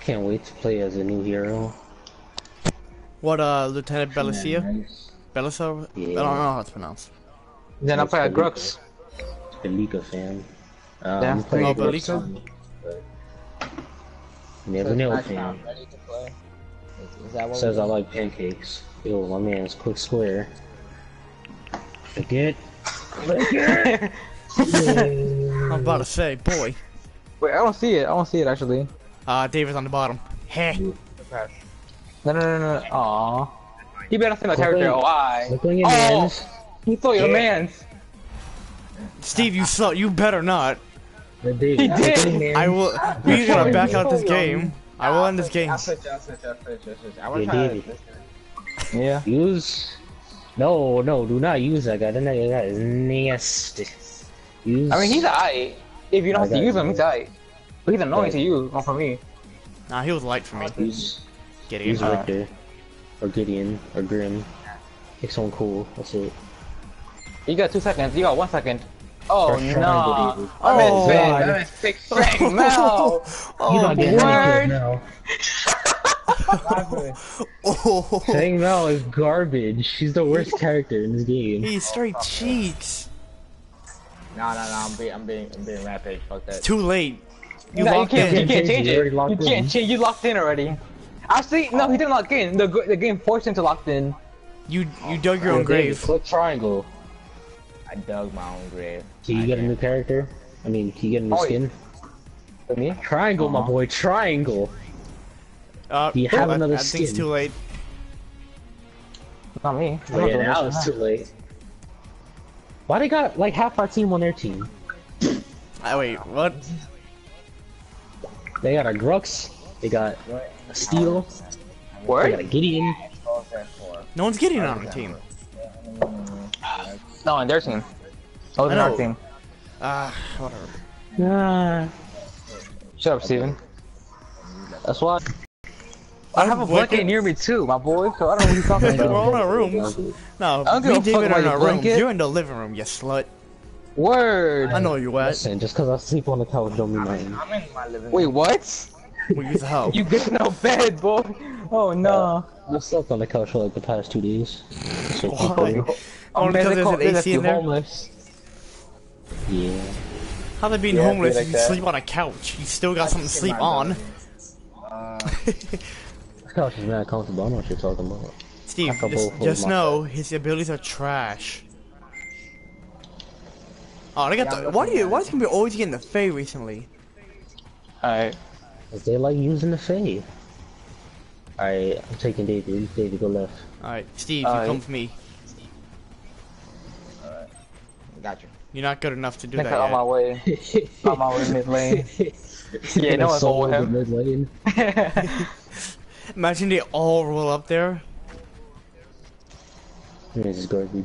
can't wait to play as a new hero. What, Lieutenant Belicia? Nice. Belisa? Yeah. I don't know how it's pronounced. Then I play a Grux. Belika fan. Yeah. I'm playing Oh, Grux, Belika? but never know, fan. Ready to play. Is that what Says we I like pancakes. Yo, my man's quick square. Forget. I'm about to say, boy. Wait, I don't see it. I don't see it actually. David's on the bottom. Heh. No. Aww. You better see my character. Oh, I. Look on your mans. He stole your man's. Steve, you suck. You better not. He did. I will. We gotta back out this game. I will end this game. I'll switch. I wanna Yeah, try David. this. Yeah. Use. No, do not use that guy. That guy is nasty. Use. I mean, he's alright. If you don't have to use him, he's alright. But he's annoying to use, not for me. Nah, he was light for me. Use Gideon. Richter. Or Gideon. Or Grim. Pick someone cool. That's it. You got 2 seconds. You got 1 second. Oh First no! try, David. Oh, I'm in six straight now. You don't get word. now. Oh, Saying Mel is garbage. She's the worst character in this game. he straight cheeks. No, I'm being rampage. Fuck that. Too late. You No, locked you can't in. change You it. already You locked can't in. change. You locked in already. Actually, no, he didn't lock in. The game forced him to lock in. You dug your own grave. Click triangle. I dug my own grave. Can you get a new character? I mean, can you get a new Oh, skin? For me? Triangle, my boy. Triangle. Do you have another I think it's skin? too late. Not me. Oh, yeah, now it's too late. Why they got like half our team on their team? Wait, what? They got a Grux. They got a Steel. They got Word? a Gideon. No one's getting on the team. No, on their team. Oh, I on our know. team. Whatever. Ah. Shut up, Steven. That's why. I have a blanket near me too, my boy. So I don't know what you're talking We're about. all in our rooms. No, I don't me give and a fuck David are about in your our room. blanket. You're in the living room, you slut. Word. I know you at. Listen, just because I sleep on the couch don't mean nothing. I'm in my living room. Wait, what? We use the help. You get no bed, boy. Oh no. I slept on the couch for like the past 2 days. So Why? Oh, Only because there's an AC in there? homeless. yeah. How they being Yeah, homeless be if like you that. sleep on a couch? You still got something to sleep on. This couch is mad comfortable. I know what you're talking about. Steve, I can both hold just my know his abilities are trash. Oh, they got the. Why is he always getting the Fae recently? Alright. Cause they like using the Fae. Alright, I'm taking David. David, go left. Alright, Steve, you come with me. Got you. You're not good enough to do Think that on my yet. way. On my way mid lane. Yeah, no one's Soul with of him. the mid lane. Imagine they all roll up there. This is garbage.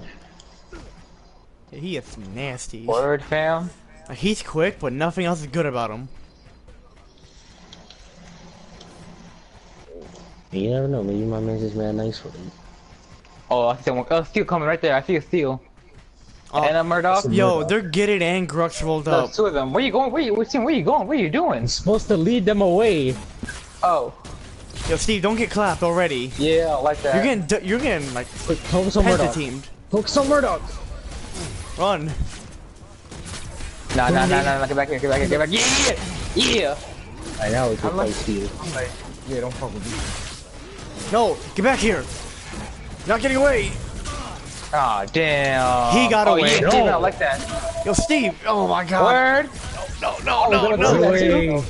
He is nasty. Word, fam. He's quick, but nothing else is good about him. You never know, maybe my man's just mad nice with him. Oh, I see one. Oh, Steel coming right there. I see a Steel. And a Murdoch. Yo, they're getting and Grux rolled up. There's two of them. Where you going? Where you going? What are you doing? I'm supposed to lead them away. Oh. Yo, Steve, don't get clapped already. Yeah, I like that. You're getting like Quick, focus on Murdoch. penta-teamed. Focus on Murdoch. Run. Nah. Get back here. Get back. Yeah. Alright, now we can play Steel. Yeah, don't fuck with me. No, get back here. Not getting away. Ah, damn. He got away. Yeah, No. Steve, I like that. Yo, Steve. Oh my God. Word. No. Wait.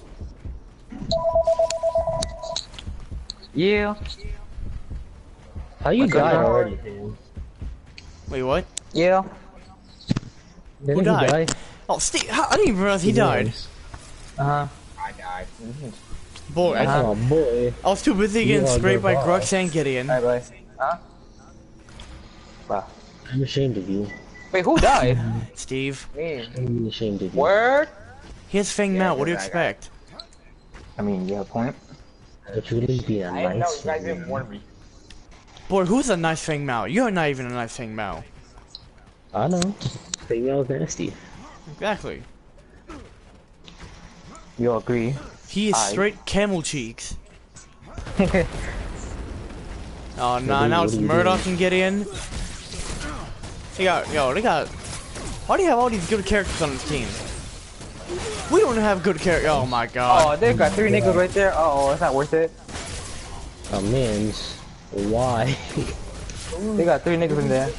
Yeah. How you What's died up, already, man? Wait, what? Yeah. Didn't he died? die? Oh, Steve. I didn't even realize he died. Uh-huh. I died. Boy, Oh boy. I was too busy You getting are sprayed by the boss. Grux and Gideon. Bye bye. Huh? Wow. I'm ashamed of you. Wait, who died? Steve. Me. I'm ashamed of you. Word? He has Fang Mount. What do you that guy. expect? I mean, you have a point. But you wouldn't be a I didn't know nice you guys didn't man. warn me. Boy, who's a nice Fang Mao? You're not even a nice Fang Mao. I know. Female's nasty. Exactly. You agree? He is straight camel cheeks. Oh, nah, now it's Murdoch and Gideon. They got... Why do you have all these good characters on this team? We don't have good characters. Oh my god. Oh, they got 3 niggas right there. Oh, it's not worth it. Oh man, why? They got 3 niggas in there.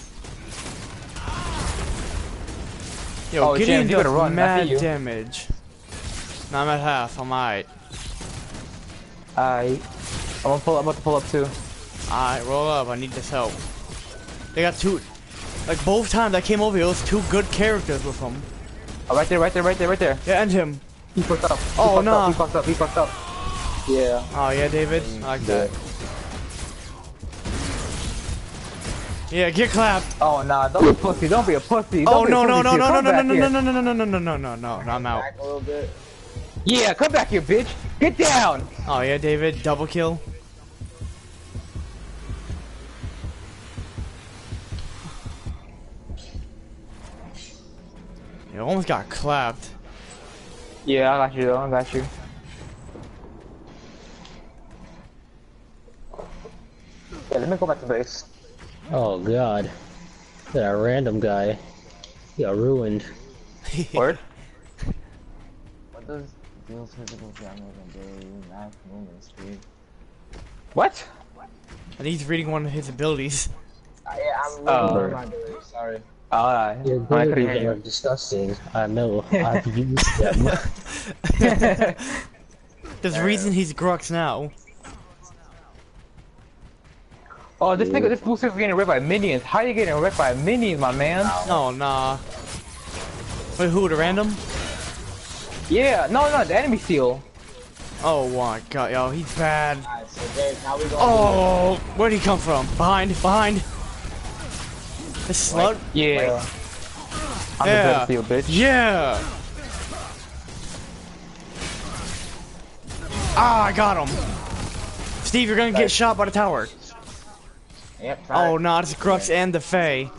Yo, Gideon James, you gotta does run. I see mad you. damage. Nah, I'm at half. I'm alright. I'm about to pull up too. Alright, roll up. I need this help. They got 2... Like, both times I came over here, those 2 good characters with them. Oh, right there. Yeah, and him. He fucked up. Oh, no. He fucked up. Yeah. Oh, yeah, David. I like that. Yeah, get clapped. Oh, nah, don't be a pussy. Don't be a pussy. Oh, Don't be a pussy. no, Come back here. no, I'm out. Back a little bit. Yeah, come back here, bitch. Get down. Oh, yeah, David. Double kill. You almost got clapped. Yeah, I got you though. I got you. Yeah, let me go back to base. Oh god. That random guy. He got ruined. Word? What does deal physical damage and daily max movement speed? What? And he's reading one of his abilities. Yeah, I'm looking my ability. Sorry. Alright. Your I couldn't abilities hear are you. disgusting. I know. I've used them. There's a reason he's Grux now. Oh, this nigga, this booster's getting wrecked by minions. How you getting wrecked by minions, my man? Oh, nah. Wait, who, the random? Yeah, no, the enemy seal. Oh my god, yo, he's bad. Alright, so Dave, now we go. Oh, where'd he come from? Behind. This slut? Yeah. I'm the Yeah. better seal, bitch. Yeah. Ah, I got him. Steve, you're gonna get shot by the tower. Yep, try Oh, it. no, it's Grux and the Fae.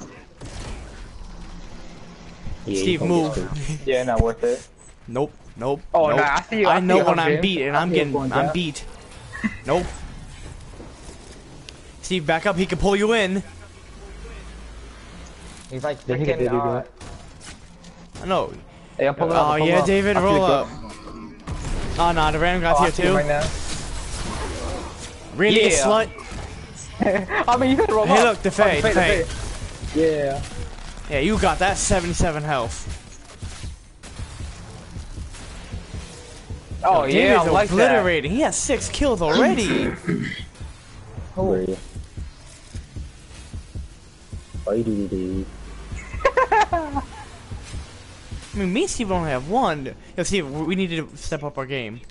Yeah, Steve, he move. gonna get Yeah, not worth it. Nope. Oh, nope. nah, I see you. I see know you, when I'm James. beat, and I I'm see you getting, going I'm down. beat. Nope. Steve, back up. He can pull you in. He's like Then he can freaking. do it. I know. Hey, I'm pulling up. Oh I'm pulling yeah, up. David, I see roll the up. Oh no, the random guy's Oh, I here see him too. right now. Really, Yeah. slut? I mean, you gotta roll Hey, up. look, the Fae, Oh, the Fae. Yeah. Yeah, you got that 77 health. Oh, David's yeah, I like that. obliterating. He has 6 kills already. Where are you? Why you do? I mean, me and Steve only have 1. Yo, Steve, we need to step up our game.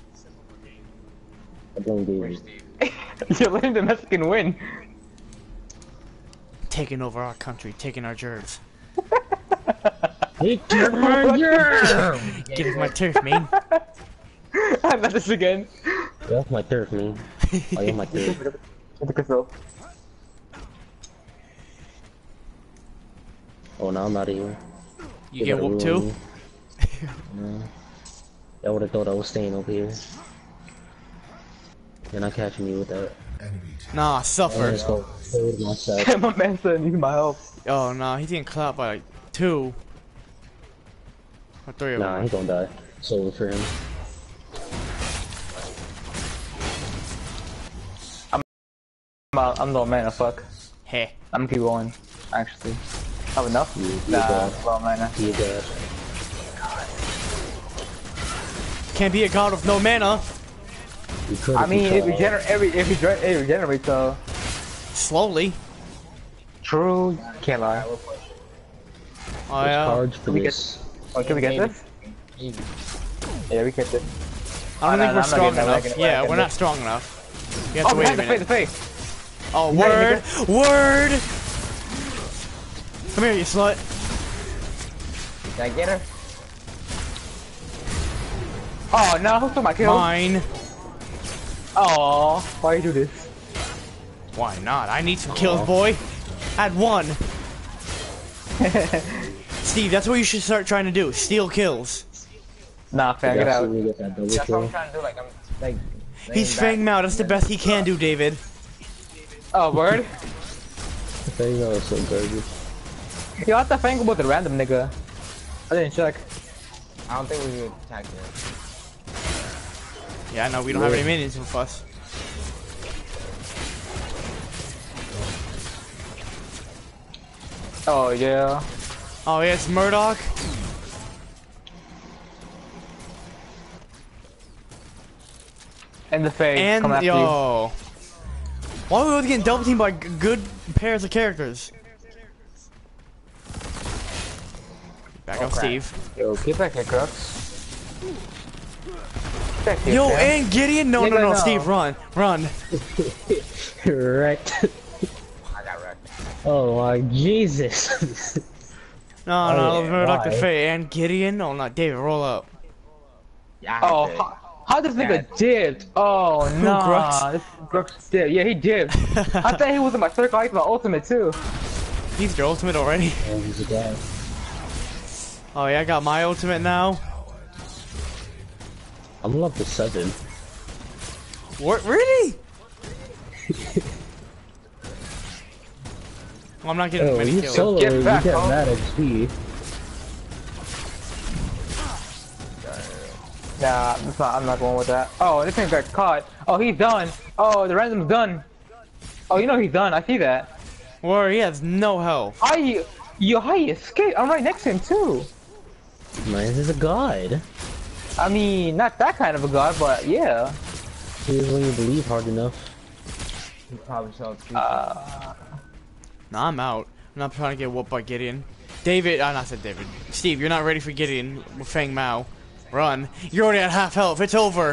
I blame David. You're letting the Mexican win. Taking over our country, taking our jerks. He took my germ! Getting my turf, man. Not this again. Get off my turf, man. I am my turf. Get the control. Oh, now I'm out of here. You get whooped too? No. I would have thought I was staying over here. You're not catching me with that. Nah, I'm suffer. just gonna hold myself. My man said need my help. Oh, nah, he's getting clapped by like 2. Or 3 of Nah, them. he's gonna die. It's over for him. I'm no man, fuck. Hey. I'm gonna keep going. Actually, have enough? Yeah, Nah, well, man. He got. Can't be a god with no mana. I mean, it regenerates, so. Slowly. True. Can't lie. Oh yeah. Charge for we this. Oh, can we get this? Easy. Yeah, we get this. I don't think no, we're I'm not strong getting that, enough. we're not Yeah, getting we're that. not strong enough. You have Oh, to we wait a have the minute. face. Oh, Hey, word! Word! Come here, you slut. Did I get her? Oh, no, who took my kill? Mine. Oh, why you do this? Why not? I need some kills, boy. Add 1. Steve, that's what you should start trying to do. Steal kills. Nah, fam, get out. Absolutely get that double That's what kill. I'm trying to do. Like I'm like. He's Fang Mao. That's the best he can do, David. Oh, word? The thing that was so garbage. Yo, I thought Fang was a random nigga. I didn't check. I don't think we should attack him. Yeah, no, we don't have any minions with us. Oh, yeah. Oh, yeah, it's Murdoch. And the Fae And, coming after you. yo. Why are we always getting double teamed by good pairs of characters? Back up, crap. Steve. Yo, get back here, Crux. Get back here, Yo, fam. and Gideon? No, Nigga, no, no, no. Steve, run. Run. Wrecked. I got wrecked. Oh my Jesus. No, no, Oh, let's Murdoch the why? Fae. And Gideon? Oh, no, David, roll up. Yeah. Oh, how this nigga dipped? Oh, no. Grux? This Grux dipped. Yeah, he dipped. I thought he was in my circle. I used my ultimate, too. He's your ultimate already. Oh, he's a guy. Oh, yeah, I got my ultimate now. I'm up to 7. What? Really? Well, I'm not getting Oh, many you kills. solo, Get you back, get huh? mad XP. Nah, I'm not going with that. Oh, this thing got caught. Oh, he's done. Oh, the random's done. Oh, you know he's done. I see that. Where he has no health. How you escaped? I'm right next to him, too. Man, this is a god. I mean, not that kind of a god, but yeah. Here's when you believe hard enough. You probably saw it. Nah, I'm out. I'm not trying to get whooped by Gideon. David, I said David. Steve, you're not ready for Gideon with Fang Mao. Run. You're already at half health. It's over.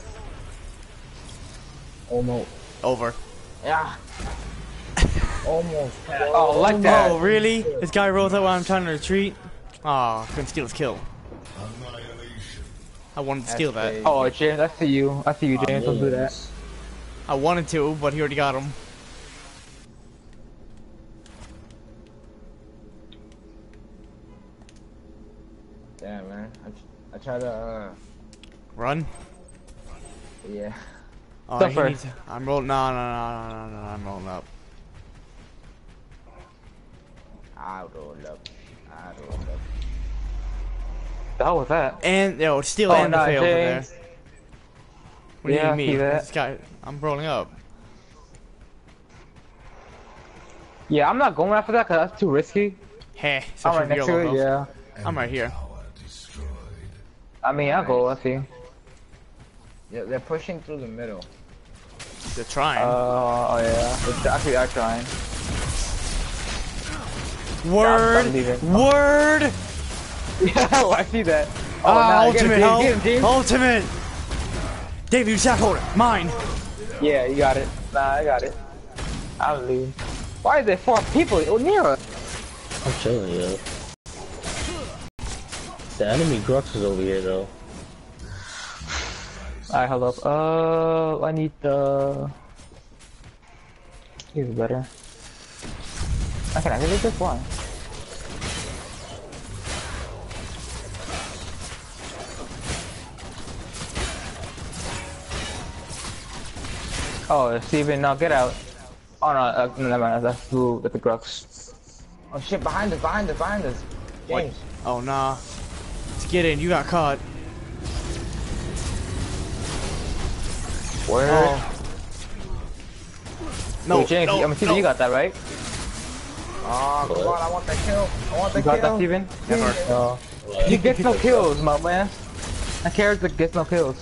Almost. Over. Yeah. Almost. Oh, like that. Oh, really? This guy rolls out while I'm trying to retreat? Aw, couldn't steal his kill. I wanted to steal that. Oh, James, I see you. I see you, James. Don't do that. I wanted to, but he already got him. Yeah, man. I try to. Run. Yeah. Oh, Suffer. he needs. I'm rolling. No, I'm rolling up. I roll up. I roll up. The hell was that? And yo, steal Oh, and the nah, Fae over there. James. What do Yeah, you I see mean? that. This guy, I'm rolling up. Yeah, I'm not going after that because that's too risky. Hey, I'm right next to it, yeah. I'm right here. I mean, I'll go, I see. Yeah, they're pushing through the middle. They're trying. Oh, yeah. It's actually are trying. Word. I'm leaving. Word. Yeah, I see that. Oh, Ah, nah, get him, ultimate James, help. get him, James. Ultimate. David, you sack hold it. Mine. Yeah, you got it. Nah, I got it. I'll leave. Why is there 4 people near us? I'm chilling, yo. The enemy Grux is over here, though. Alright, hold up. I need the... He's better. I can actually just one. Oh, Steven, no, get out. Oh no, never mind, that's blue with the Grux. Oh shit! Behind us! Behind us! Behind us! What? James. Oh nah. Let's get in. You got caught. Word. Oh. No, Yo, James, no, I'm assuming no. you got that, right? Oh, come on! I want that kill! I want that You got that, kill! Steven? Never. You get no kills, my man. That character gets no kills.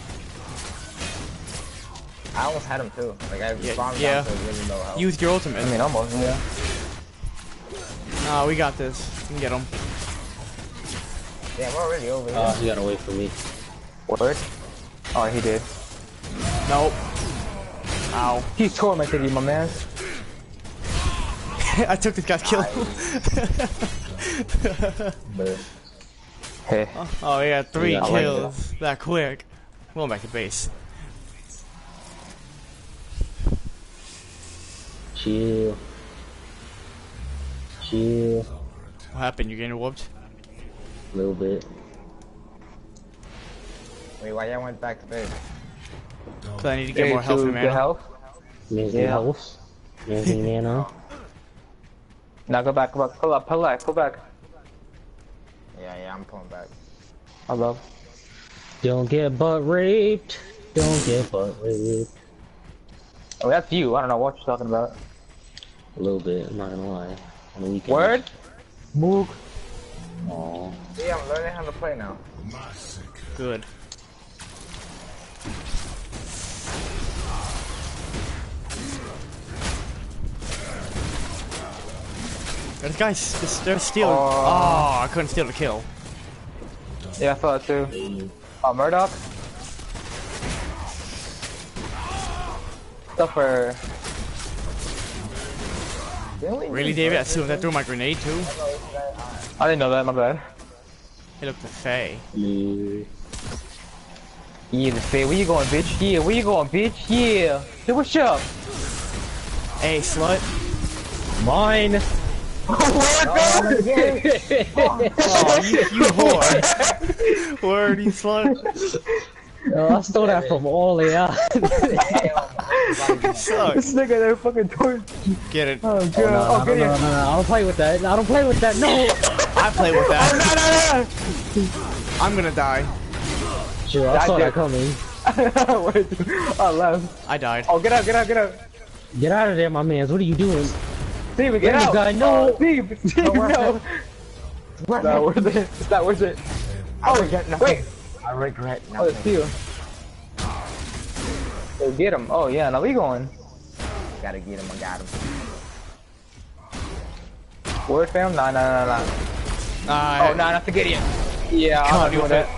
I almost had him too. Like I Yeah, bombed yeah. down to really low health. Use your ultimate. I mean, almost, yeah. Nah, we got this. We can get him. Yeah, we're already over here. Oh, he got away from me. Word? Oh, he did. Nope. Ow. He's tormented you, my man. I took this guy's kill. But Hey. Oh yeah, 3 Yeah, I like kills. That quick. Going back to base. chill. Chill. What happened? You getting whooped? A little bit. Wait, why y'all went back to bed? So I need to get more health and Get mana. health. Anything Yeah. else? Anything mana? Now go back, pull back. Yeah, I'm pulling back. I love. Don't get butt raped. Don't get butt raped. Oh, that's you. I don't know what you're talking about. A little bit, I'm not gonna lie. On the weekend. Word? Moog. Aw. Yeah, I'm learning how to play now. Good. This guy's, they're stealing. Oh, I couldn't steal the kill. Yeah, I thought it too. Oh, Murdoch? Suffer. Really, David? As soon as I threw my grenade too? I didn't know that, my bad. He looked at Faye. Yeah. Yeah, the Faye, where you going, bitch? Yeah, where you going, bitch? Yeah. Hey, what's up? Hey, slut. Mine! Oh, you whore. Word, you slut. Oh, I stole that from all the out. Sucks. This nigga there fucking torch. Get it. Oh, God. No, Get it. I don't play with that. I don't play with that. No! I play with that. No. I'm gonna die. Sure, I saw that coming. Wait, I left. I died. Oh, get out. Get out of there, my mans. What are you doing? Steven, get Random out. guy, no. Steve, no. It's not worth it. It's not worth it. I regret nothing. Wait. I regret Oh, it's nothing. you. Oh, get him. Oh, yeah, now we going. Gotta get him, I got him. Word, fam? Nah. Oh, nah, not the Gideon. Yeah, Come I'm on, doing do that.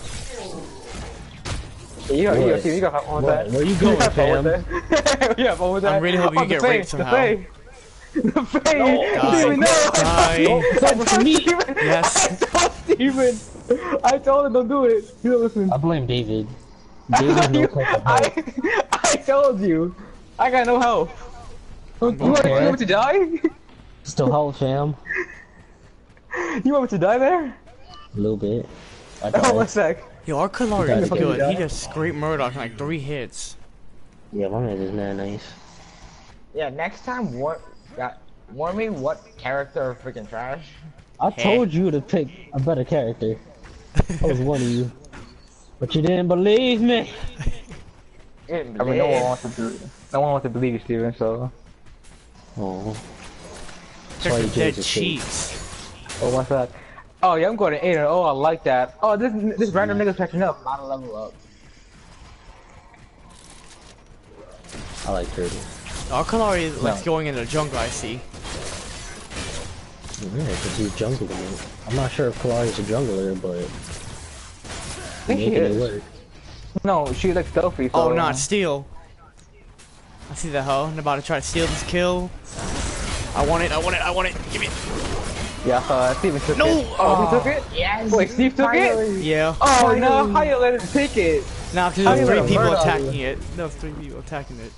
Yeah, you got fun with that. Where you going, fam? Yeah, fun with that. I'm really hoping you get raped somehow. The Faye! Die. Steven, no! Die. It's over for me. Yes. I told Steven! I told him don't do it. You don't listen. I blame David. David no type of help. I told you. I got no help. You want me to die? Still help, fam. You want me to die there? A little bit. I Oh, died. one sec. Yo, our Kalari is Okay. good. He just scraped Murdoch in like 3 hits. Yeah, my man is mad nice. Yeah, next time, warn me what character are freaking trash. I told you to pick a better character. I was one of you. But you didn't believe me. I mean, no one wants to believe you, Steven, so. Oh. They're you dead chose to cheats. Oh, what's that? Oh, yeah, I'm going to 8 and oh, I like that. Oh, this random nigga's catching up. Not a level up. I like Turtle. Our Kalari is like going in the jungle, I see. Yeah, because he's jungling. I'm not sure if Kalari's a jungler, but I think she making it is. work. No, she like stealthy. So. Oh, not steal. I see the hoe. I'm about to try to steal this kill. I want it. Give me it. Yeah, Steven took No! it. Oh, he took it? Yes! Wait, Steve took it? Yeah. Oh, no, how you let him take it? Nah, because How there you was 3 let him people murder attacking you? it. There was 3 people attacking it.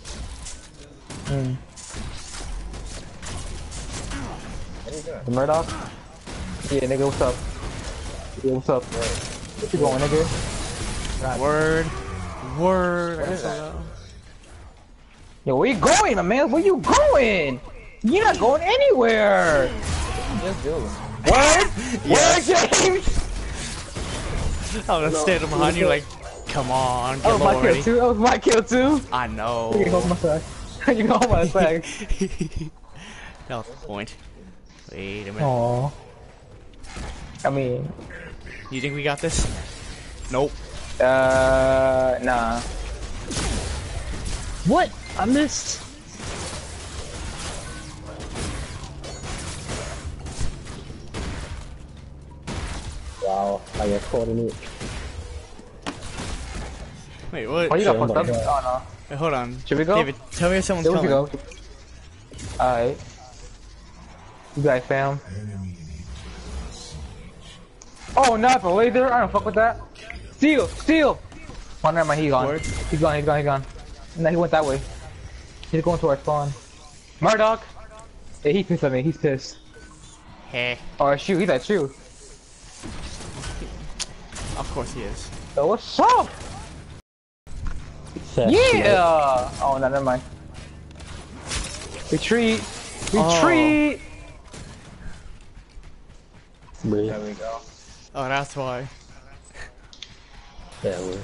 The Murdoch? Yeah, nigga, what's up? Yeah, what's up? Where you going, nigga? Word. What is that? Yo, where you going, my man? Where you going? You're not going anywhere! Just do it. What? Yes. Where, James? I was standing behind you like, come on, get That low was my already. kill too. That was my kill too. I know. You can hold my sack. You can hold my sack. That was the point. Wait a minute. Aww. I mean, You think we got this? Nope. nah. What? I missed. Wow, I got caught in it. Wait, what? Oh, you got Sure, fucked up? but, Oh, Wait, hold on. Should we go? David, tell me if someone's no. There we coming. go. Alright. You guys, fam. Oh, not the laser. I don't fuck with that. Steal! Oh, never mind. He's gone. Word. He's gone. No, he went that way. He's going to our spawn. Murdoch! Yeah, he pissed at me. He's pissed. Hey. Or shoot. He's like, shoot. Of course he is. Yo, what's up? Yeah! Oh, no, never mind. Retreat! Retreat! There we go. Oh, that's why. Yeah, we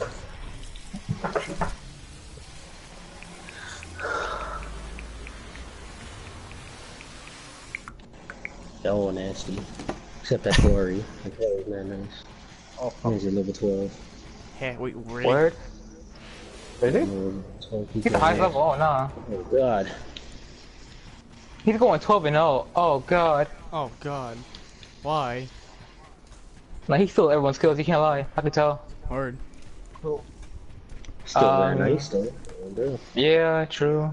They're all nasty. Except that Corey. That Corey's not nice. Oh, He's at level 12. Hey, wait, really? Word? Really? Level 12, He's the highest level? Oh, nah. Oh god. He's going 12 and 0. Oh, god. Oh god. Why? Nah, he stole everyone's kills, you can't lie. I can tell. Word. Still very nice though. Yeah, true.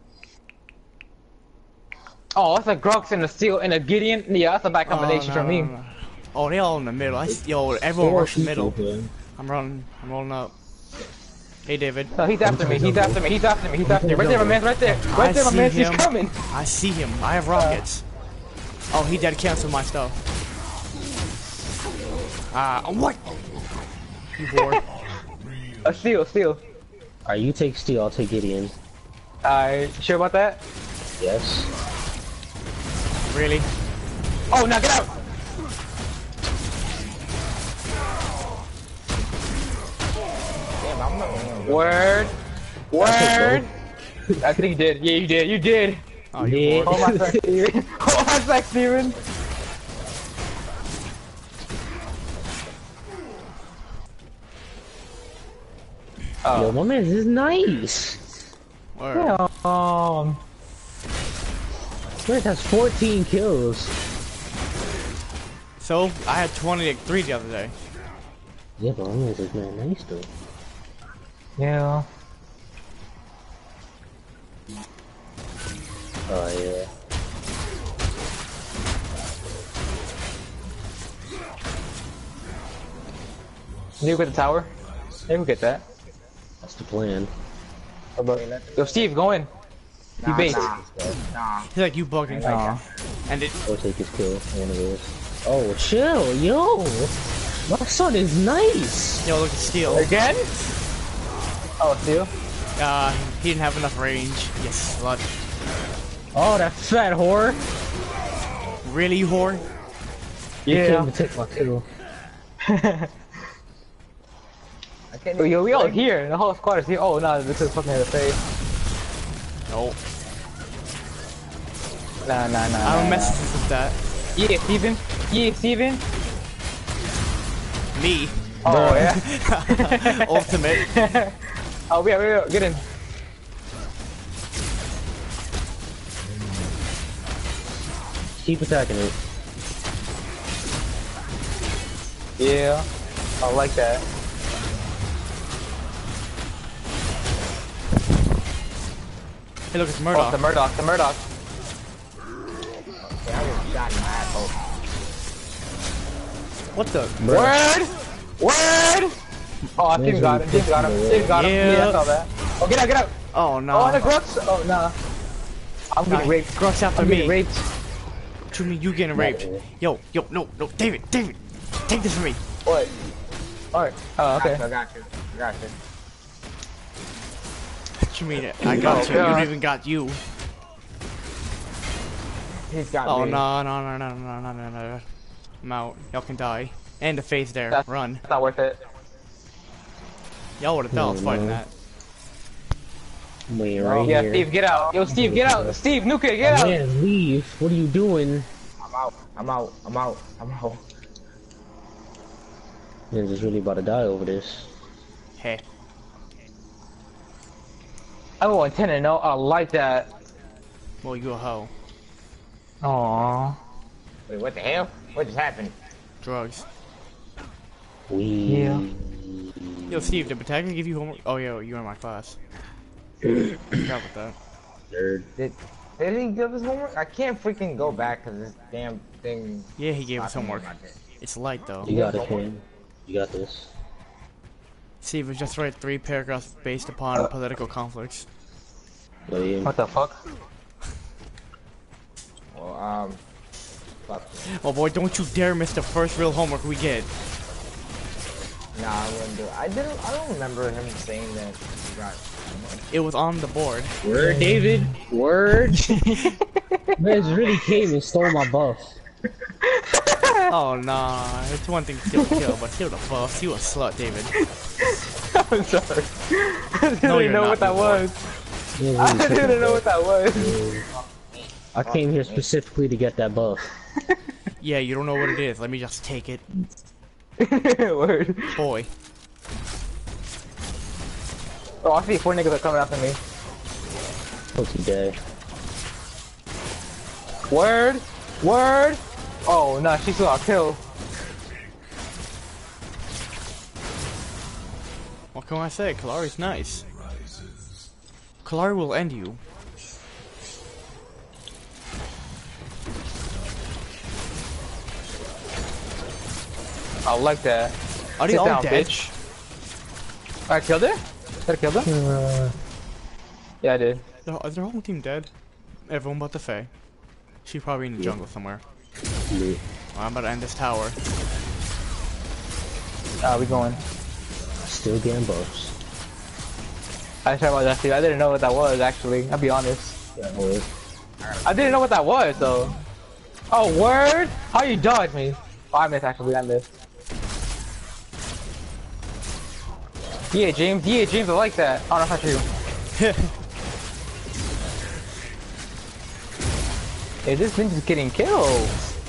Oh, that's a Grux and a Steel and a Gideon. Yeah, that's a bad combination for me. No. Oh, they all in the middle. Yo, everyone rush the middle. I'm rolling up. Hey, David. No, he's after me. He's after me. He's after me. He's after me. Right there, my man. Right there. Right there, my man. He's coming. I see him. I have rockets. Oh, he dead canceled my stuff. What? You bored? A Steel. Alright, you take Steel, I'll take Gideon. Sure about that? Yes. Really? Oh, now get out! Damn, I'm not. Word. I think you did. Yeah, you did. You did. Oh, you bored. Hold my sec, Steven. Hold my sec, Steven. Yo, my man is nice. Word. Yeah. Chris has 14 kills. So, I had 23 the other day. Yeah, but my man's is not nice though. Yeah. Oh yeah. Did you get the tower? Yeah, we'll get that. That's the plan. Yo, Steve, go in. You bait. Nah. He's like, you bugging. And it. I'll take his kill. One of those. Oh, chill, yo. My son is nice. Yo, look at Steel. Again? Oh, Steel? He didn't have enough range. Yes, slut. Oh, that fat whore. Really, you whore? He Yeah. came to take my kill. I can't Oh, even yo, we all drink. here. The whole squad is here. Oh, no, this is fucking in the face. No. Nah. I don't mess with that. Yeah, Steven. Yeah, Steven. Me. Oh, yeah. Ultimate. Oh, yeah, get in. Keep attacking it. Yeah. I like that. Hey, look, it's Oh, Murdoch. the Murdoch. Yeah, I was shot in my asshole. What the? Word! Oh, Steve got him. Steve got him. Yeah, I saw that. Oh, get out. Oh, no. Oh, the Grux. Oh, nah. I'm getting raped. Grux after I'm me. getting raped. What you mean you getting raped? Yo, no, David, take this from me. What? Alright. Oh, okay. I got you. What you mean? I got you. You God. don't even got you. He's got Oh, me. no. I'm out. Y'all can die. And the face there. That's Run. not worth it. Y'all would have thought I was fighting that. I'm waiting right Yeah, here. Steve, get out. Yo, Steve, get out. Steve, Nuka, get out. Man, leave. What are you doing? I'm out. Man, just really about to die over this. Hey. I'm going 10 and 0. I like that. Well, you a hoe. Aww. Wait, what the hell? What just happened? Drugs. Yeah. Yo, Steve, did Protagonist give you homework? Oh, yo, you were in my class. Forgot about that. Nerd. Did he give us homework? I can't freaking go back because this damn thing. Yeah, he gave us stopped me homework. in my day. It's light, though. You got it, Ken. You got this. Steve was just write 3 paragraphs based upon political conflicts. Oh, yeah. What the fuck? Well, fuck. Oh boy, don't you dare miss the first real homework we get. Nah, I wouldn't do it. I don't remember him saying that he got. It was on the board. Word, David. Word. Man, really came and stole my buff. Oh nah, it's one thing to steal the kill, but steal the buff. You a slut, David. I'm sorry. I No, didn't you're know not, what that you was. Yeah, I really didn't know what that was. I came here specifically to get that buff. Yeah, you don't know what it is. Let me just take it. Word. Boy. Oh, I see 4 niggas are coming after me. Pussy day. Word. Word. Oh, no, she still got killed. What can I say? Kalari's nice. Kalari will end you. I like that. Are they Sit all down, dead? bitch. I killed her? Did I kill her? Yeah, I did. Is their whole team dead? Everyone but the Fae. She's probably in the jungle somewhere. Yeah. Well, I'm about to end this tower. We going. Still getting buffs. I tried about that too. I didn't know what that was, actually. I'll be honest. Yeah, word. I didn't know what that was, though. Oh, word? How you dodged me? Oh, I missed, actually. I missed. Yeah, James. Yeah, James, I like that. Oh, no, that's not true. Hey, this ninja's getting killed.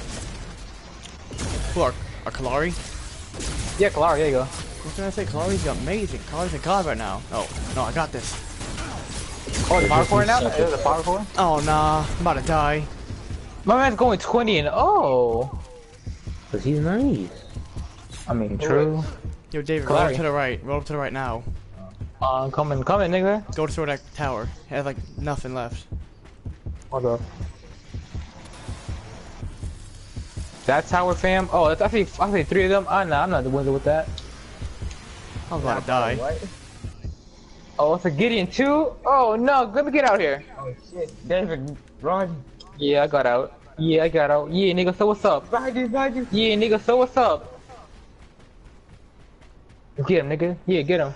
Who are Kalari? Yeah, Clara, there you go. What can I say? Kalari's amazing. Kalari's a god right now. Oh, no, I got this. Oh, the power core now? Is it the power core? Oh, nah. I'm about to die. My man's going 20 and oh. Cause he's nice. I mean, true. Yo, David, roll Kalari. up to the right. Roll up to the right now. Coming, nigga. Go to that tower. It has like nothing left. Hold up. That tower, fam? Oh, that's actually 3 of them. Nah, I'm not the winner with that. I was about to die. What? Oh, it's a Gideon too? Oh no, let me get out here. Oh shit, David, run. Yeah, I got out. Yeah, I got out. Yeah, nigga, so what's up? Behind you, behind you. Yeah, nigga, so what's up? Get him, nigga. Yeah, get him.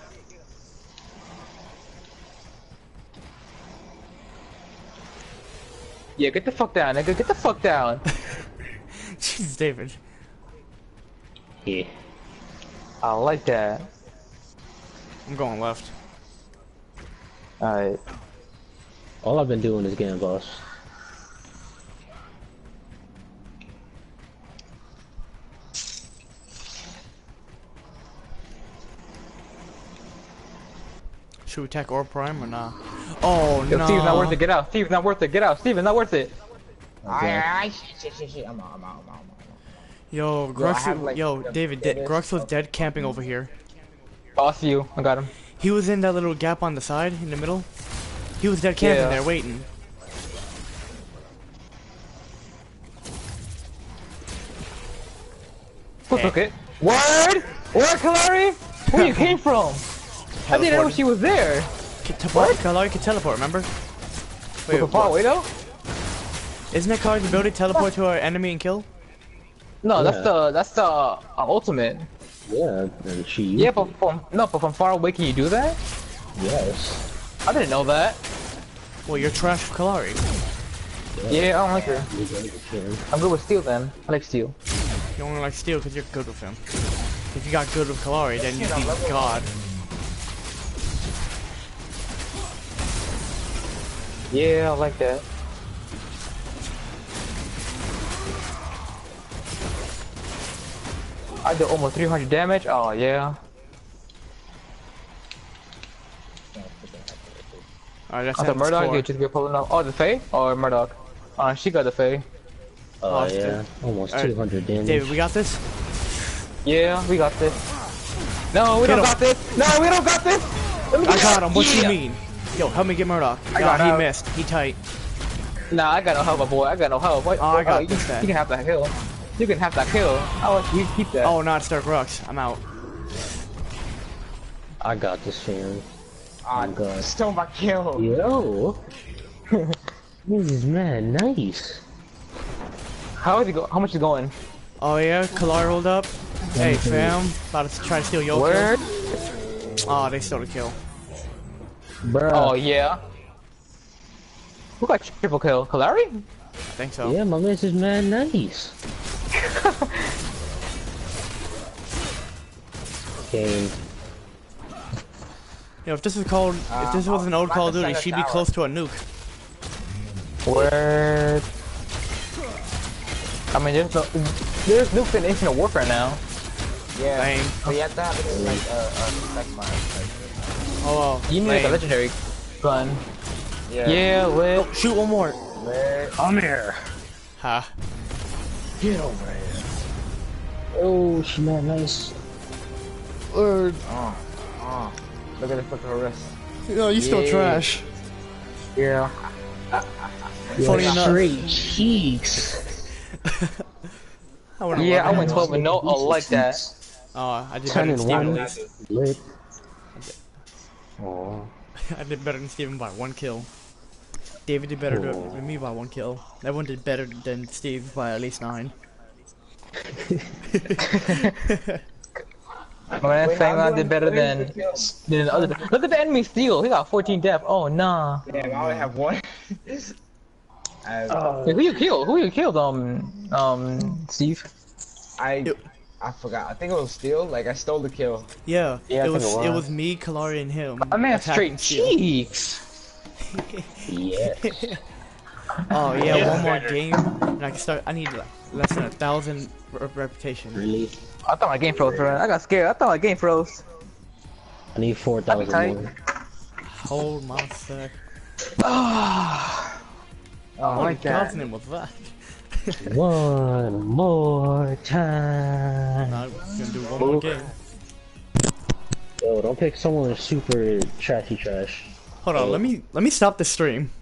Yeah, get the fuck down, nigga. Get the fuck down. Jeez, David. Yeah. I like that. I'm going left. Alright. All I've been doing is getting buffs. Should we attack Orb Prime or not? Oh Yo, no. Steve's not worth it. Get out. Steve's not worth it. Get out. Steve's not worth it. Shit. I'm out. Yo, Yo, I have, Grux, like, yo, the David, biggest Grux was dead camping over here. Oh, I see you. I got him. He was in that little gap on the side, in the middle. He was dead camping Yeah. there, waiting. Who took it? Word! Word, Kalari? Where you came from? I didn't know she was there. Kalari can teleport, remember? Wait, Wait, far away though? isn't that Kalari's ability to teleport to our enemy and kill? No, Yeah. that's the ultimate. Yeah, and she. Yeah, but from far away, can you do that? Yes. I didn't know that. Well, you're trash for Kalari. Yeah, I don't like her. You guys can. I'm good with steel then. I like steel. You only like Steel because you're good with him. If you got good with Kalari, then you'd be God. Yeah, I like that. I did almost 300 damage. Oh yeah. Alright, that's I thought it. Murdoch you just be pulling up. Oh, the Fae or Murdoch? She got the Fae. Oh Lost yeah, it. almost Alright, 200 damage. David, we got this? Yeah, we got this. No, we Get don't him. got this. No, we don't got this. Let me I get got out. him, what Yeah. you mean? Yo, help me get Murdoch. I got he out. missed. He tight. Nah, I got no help, my boy. I got no help. What? Oh, I got you, this then. you can have that kill. You can have that kill. I want you to keep that. Oh, not Stark Rux. I'm out. I got this, fam. Ah, Oh god. stole my kill. Yo. This is man nice. How is he go? How much is going? Oh yeah, Kalari rolled up. Hey fam, about to try to steal your Word? kill. Oh, they stole the kill. Bruh. Oh yeah. Who got triple kill? Kalari? I think so. Yeah, my miss is man nice. Game. You know, if this was called, if this was an old Call of Duty, she'd be close to a nuke. Word. I mean, there's nukes in Infinite Warfare now. Yeah. Lame. But you have to have it like sex mine. Oh, You need like a lame. legendary gun. Yeah. Yeah, lit. Oh, shoot one more. Come here. Ha. Get over here. Oh, she man nice. Word. Oh. Look at the fucking wrist. No, you still Yeah. trash. Yeah. Funny enough. Straight cheeks. I would've Yeah, I loved went it. 12 and no. I like that. Oh, I did 10 better than and Steven 1. at least. Lit. Oh. I did better than Steven by 1 kill. David did better Oh. than me by 1 kill. Everyone did better than Steve by at least 9. My man Fangman did better than the other. Look at the enemy steal. He got 14 death. Oh nah. Damn, I only have one. Wait, who you killed? Who you killed? Steve. I forgot. I think it was Steel. Like I stole the kill. Yeah, Yeah, I it think was it it was. was me, Kalari, and him. My man attacking straight Steel. cheeks. Yes. Oh yeah, one more game, and I can start. I need less than 1,000 reputation. Really? I thought my game froze, bro. I got scared. I thought my game froze. I need 4,000 tight. more. Hold my sec. Oh, I What like God's that. name was that? One more time. I'm gonna do one more game. Yo, don't pick someone super trashy trash. Hold on, let me stop the stream.